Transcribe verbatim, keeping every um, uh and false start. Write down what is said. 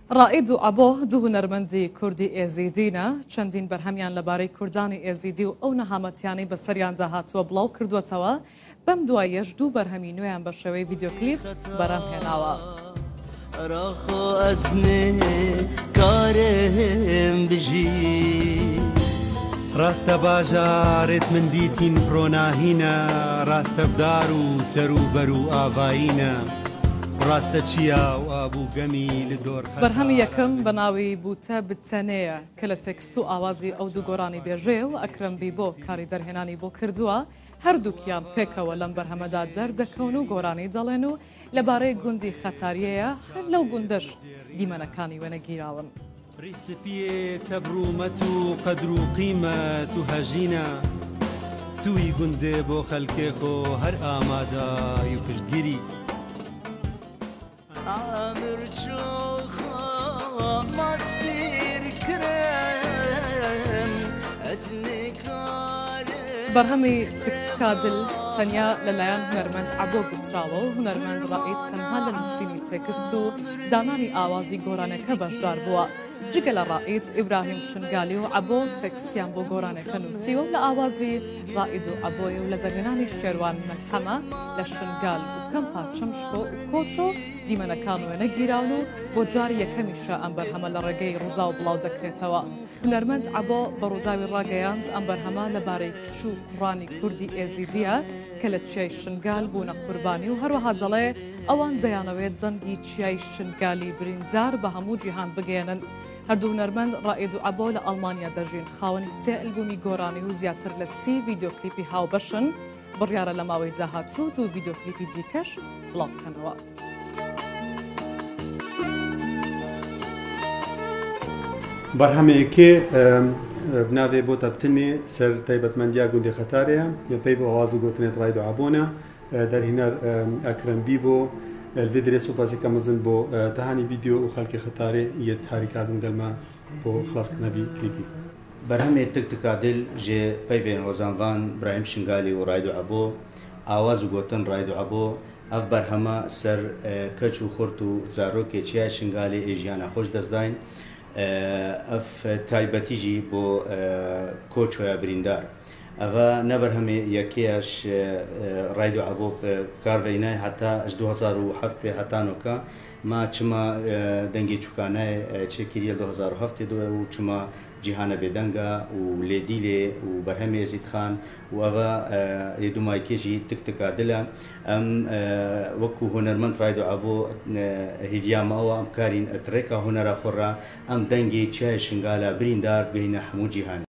ڕائید و ئەبۆ دوو هونەرمەندی کوردی ئێزیدینە چەندین بەرهەمیان لەبارەی کوردانی ئێزیدی و ئەو نەهامەتیانەی بەسەریاندا هاتووە بڵاو کردوێتەوە. بەم دوایەش دوو بەرهەمی نوێیان بە شێوەی ڤیدیۆکلیپ بەرەم هێناوە. ڕاستە باژارێت من دیتین ڕۆناهینە، ڕاستە بدار و سەر و بەر و ئاڤایینە، ڕاستە چیا و ئابوو گەمی لە دۆر. بەرهەمی یەکەم بە ناوی بوتە بتەنەیە کە لە تێکست و ئاوازی ئەو دوو گۆڕانی بێژێ و ئەکرەم بیبۆ کاری دەرهێنانی بۆ کردووە. هەردووکیان پێکەوە لەم بەرهەمەدا دەردەکەون و گۆرانی دەڵێن و لەبارەی گوندی خەتاریەیە هەر لەو گوندەش دیمەنەکانی وێنەگیراون. ڕیسپیێ تەبرومەت و قەدر و قیمەت و هەژینە، توی گوندێ بۆ خەلکێ خۆ هەر ئامادای و پشتگیری. بەرهەمی تکتکا دل تەنیا لەلایەن هونەرمەند ئەبۆ گوتراوە و هونەرمەند ڕائید تەنها لە نووسینی تێکست و دانانی ئاوازی گۆرانەکە بەشدار بووە. جگە لە ڕائید ئیبراهیم شنگالی و ئەبۆ تێکستیان بۆ گۆرانەکە نووسیوە و لە ئاوازی ڕائید و ئەبۆیە و لە دەرهێنانی شێروان مەلحەمە لە شنگال و کەم پارچەمشکۆ و کۆچۆ دیمەنەکان وێنەگیراون و بۆ جاری یەکەمیشە ئەم بەرهەمە لە ڕێگەی ڕوودا و بڵاو دەکرێتەوە. هونەرمەند ئەبۆ بە ڕووداوی ڕاگەیاند ئەم بەرهەمە لەبارەی کچ و کوڕانی کوردی ئێزیدیە کە لە چیای شنگال بوونە قوربانی و هەروەها دەڵێ ئەوان دەیانەوێت جەنگی چیای شنگالی بریندار بە هەموو جیهان بگێنن. هەردوو هونەرمەند ڕائید و ئەبۆ لە ئەڵمانیا دەژین، خاوەنی سێ ئەلبومی گۆرانی و زیاتر لە سی ڤیدیۆکلیپی هاوبەشن. بڕیارە لە ماوەی داهاتوو دوو ڤیدیۆکلیپی دیکەش بڵاو بکەنەوە. بەرهەمەیەکێ بناوێ بۆ تەبتنێ سەر تایبەتمەندیا گوندی خەتارەیە یا پێی بۆ ئاواز و گوتنێت ڕاید و ئەبۆنە دەرهێنەر ئەکرەم بیبۆ الفيدري سوباسي كمزن بو تهاني فيديو وخلق خطاري يتحرك على دلما بو خلاص كنبي كليبي برهمه تك تك عدل جي بيبين وزانفان ابراهيم شنغالي ورايدو ابو آواز وغوتن رايدو ابو اف برهمه سر كچو خورتو زاروكي چيا شنغالي ايجيانا خوش دزداين اف تايبتيجي بو كوچو يا بريندار ئەوە نەبەرهەمێ یەکەیەش ڕاید و ئەبۆ کارڤینای هەتا دو هەزار و هەفت پێ هەتانۆکە ما چما دەنگی چوکانای چێکیریە دو هەزار و هەفت و چما جیهانە بێدەنگە و لێدیلێ و بەرهەمێ زید خان و ئەوە دومایکێژی تکتکا دلە ئەم وەکو هونەرمەند ڕاید و ئەبۆ هیدیامەوە ئەم کارین ئەترێکە هونەرە خۆڕا ئەم دەنگی چای شنگالە بریندار بینە هەموو جیهان.